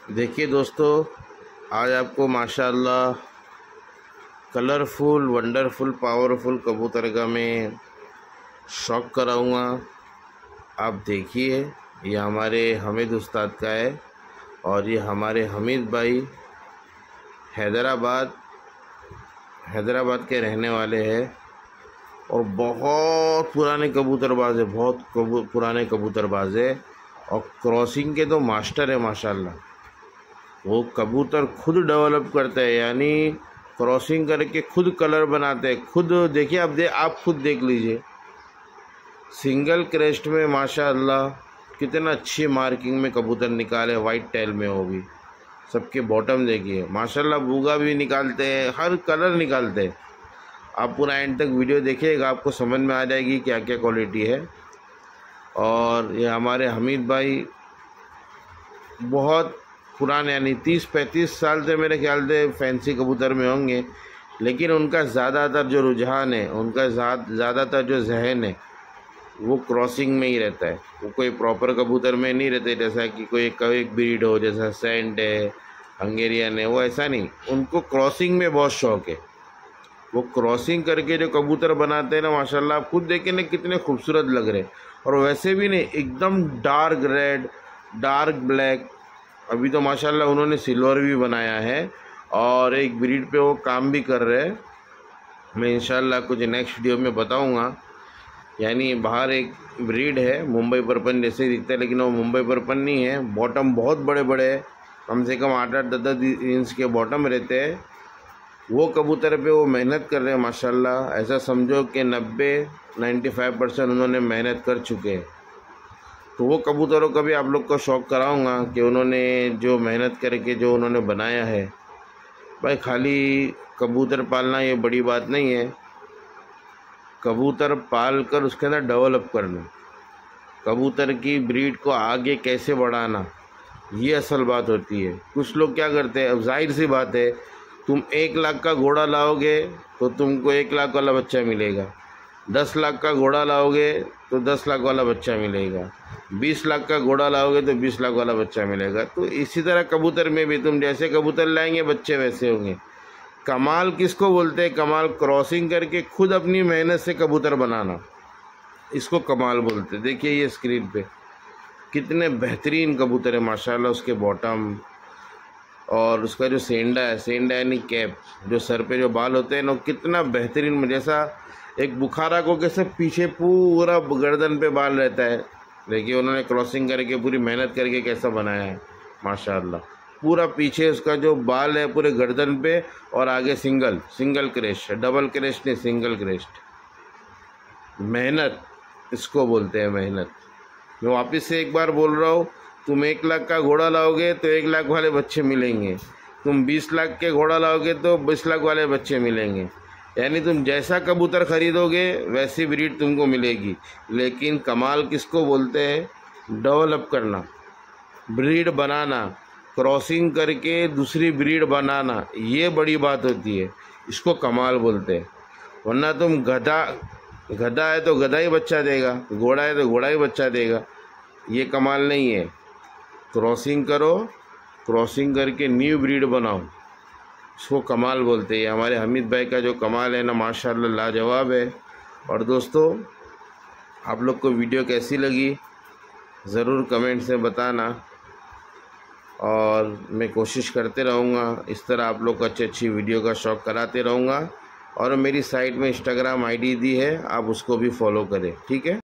देखिए दोस्तों, आज आपको माशाल्लाह कलरफुल, वंडरफुल, पावरफुल कबूतर का मैं शौक कराऊंगा। आप देखिए, ये हमारे हमीद उस्ताद का है और ये हमारे हमीद भाई हैदराबाद के रहने वाले हैं और बहुत पुराने कबूतरबाज है, पुराने कबूतरबाज है और क्रॉसिंग के तो मास्टर है माशाल्लाह। वो कबूतर खुद डेवलप करते हैं, यानी क्रॉसिंग करके खुद कलर बनाते हैं। खुद देखिए, आप खुद देख लीजिए, सिंगल क्रेस्ट में माशाअल्लाह कितना अच्छी मार्किंग में कबूतर निकाले, वाइट टेल में वो भी। सबके बॉटम देखिए माशाअल्लाह, बूगा भी निकालते हैं, हर कलर निकालते हैं। आप पूरा एंड तक वीडियो देखिएगा, आपको समझ में आ जाएगी क्या क्या क्वालिटी है। और ये हमारे हमीद भाई बहुत पुराने, यानी 30-35 साल से मेरे ख्याल से फैंसी कबूतर में होंगे, लेकिन उनका ज़्यादातर जो रुझान है, उनका ज़्यादातर जो जहन है वो क्रॉसिंग में ही रहता है। वो कोई प्रॉपर कबूतर में नहीं रहते, जैसा कि कोई एक ब्रीड हो, जैसा सेंट है, हंगेरियन है, वो ऐसा नहीं। उनको क्रॉसिंग में बहुत शौक है। वो क्रॉसिंग करके जो कबूतर बनाते हैं ना माशाल्लाह, आप खुद देखें ना कितने खूबसूरत लग रहे हैं। और वैसे भी नहीं, एकदम डार्क रेड, डार्क ब्लैक। अभी तो माशाल्लाह उन्होंने सिल्वर भी बनाया है और एक ब्रीड पे वो काम भी कर रहे हैं। मैं इंशाल्लाह कुछ नेक्स्ट वीडियो में बताऊंगा। यानी बाहर एक ब्रीड है, मुंबई परपन जैसे दिखता है, लेकिन वो मुंबई परपन नहीं है। बॉटम बहुत बड़े बड़े है, कम से कम 8-8, 10-10 इंच के बॉटम रहते हैं। वो कबूतर पे वो मेहनत कर रहे हैं माशाल्लाह। ऐसा समझो कि 90-95% उन्होंने मेहनत कर चुके हैं। तो वो कबूतरों का भी आप लोग को शौक़ कराऊंगा कि उन्होंने जो मेहनत करके जो उन्होंने बनाया है। भाई खाली कबूतर पालना ये बड़ी बात नहीं है, कबूतर पाल कर उसके अंदर डेवलप करना, कबूतर की ब्रीड को आगे कैसे बढ़ाना, ये असल बात होती है। कुछ लोग क्या करते हैं, अब जाहिर सी बात है, तुम 1 लाख का घोड़ा लाओगे तो तुमको 1 लाख वाला बच्चा मिलेगा। 10 लाख का घोड़ा लाओगे तो 10 लाख वाला बच्चा मिलेगा। 20 लाख का घोड़ा लाओगे तो 20 लाख वाला बच्चा मिलेगा। तो इसी तरह कबूतर में भी तुम जैसे कबूतर लाएंगे बच्चे वैसे होंगे। कमाल किसको बोलते हैं? कमाल क्रॉसिंग करके खुद अपनी मेहनत से कबूतर बनाना, इसको कमाल बोलते हैं। देखिए ये स्क्रीन पे कितने बेहतरीन कबूतर है माशाल्लाह। उसके बॉटम और उसका जो सेंडा है, सेंडा यानी कैप, जो सर पे जो बाल होते हैं ना, कितना बेहतरीन, जैसा एक बुखारा को कैसे पीछे पूरा गर्दन पे बाल रहता है। देखिए उन्होंने क्रॉसिंग करके पूरी मेहनत करके कैसा बनाया है माशाल्लाह। पूरा पीछे उसका जो बाल है पूरे गर्दन पे और आगे सिंगल क्रेस्ट, डबल क्रेस्ट नहीं, सिंगल क्रेस्ट। मेहनत इसको बोलते हैं, मेहनत। मैं वापस से एक बार बोल रहा हूँ, तुम 1 लाख का घोड़ा लाओगे तो 1 लाख वाले बच्चे मिलेंगे। तुम 20 लाख के घोड़ा लाओगे तो 20 लाख वाले बच्चे मिलेंगे। यानी तुम जैसा कबूतर खरीदोगे वैसी ब्रीड तुमको मिलेगी। लेकिन कमाल किसको बोलते हैं? डेवलप करना, ब्रीड बनाना, क्रॉसिंग करके दूसरी ब्रीड बनाना, ये बड़ी बात होती है। इसको कमाल बोलते हैं। वरना तुम गधा है तो गधा ही बच्चा देगा, घोड़ा है तो घोड़ा ही बच्चा देगा, ये कमाल नहीं है। क्रॉसिंग करो, क्रॉसिंग करके न्यू ब्रीड बनाओ, इसको कमाल बोलते हैं। हमारे हमीद भाई का जो कमाल है ना माशाल्लाह लाजवाब है। और दोस्तों, आप लोग को वीडियो कैसी लगी ज़रूर कमेंट से बताना और मैं कोशिश करते रहूँगा इस तरह आप लोग को अच्छी वीडियो का शौक़ कराते रहूँगा। और मेरी साइट में इंस्टाग्राम आईडी दी है, आप उसको भी फॉलो करें, ठीक है।